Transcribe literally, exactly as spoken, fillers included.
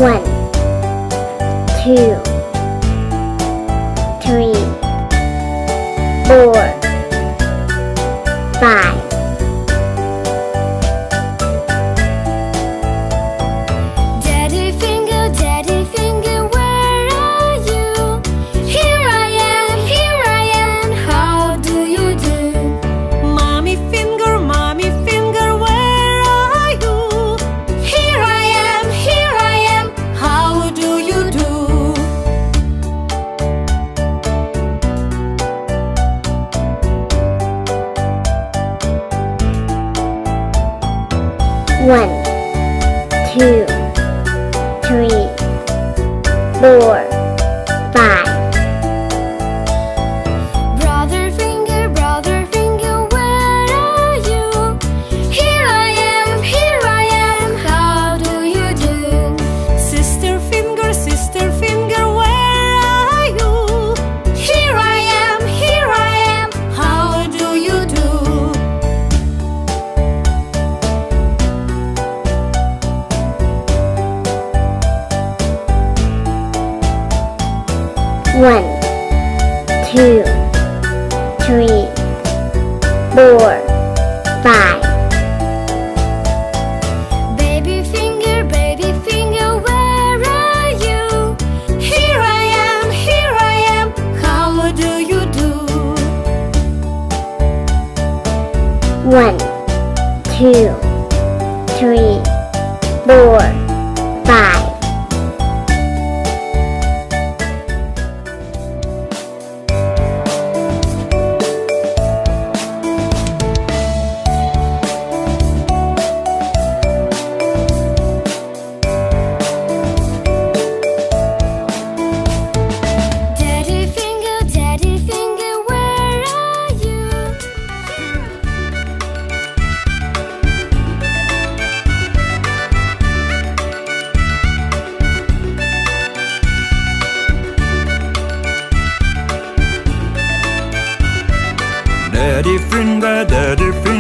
One, two, three, four, five. Daddy finger, daddy finger, where are you? Here I am, here I am, how do you do? Mommy finger, mommy finger, where are you? Here I am, here I am, how do you do? One, two, three, four, five. Brother finger, brother finger, where are you? Here I am, here I am, how do you do? Sister finger, sister finger, where are you? Here I am, here I am, how do you do? One, two, three, four, five. Baby finger, baby finger, where are you? Here I am, here I am, how do you do? One, two, three, four, five. Daddy finger, daddy finger, where are you? Daddy finger, daddy finger.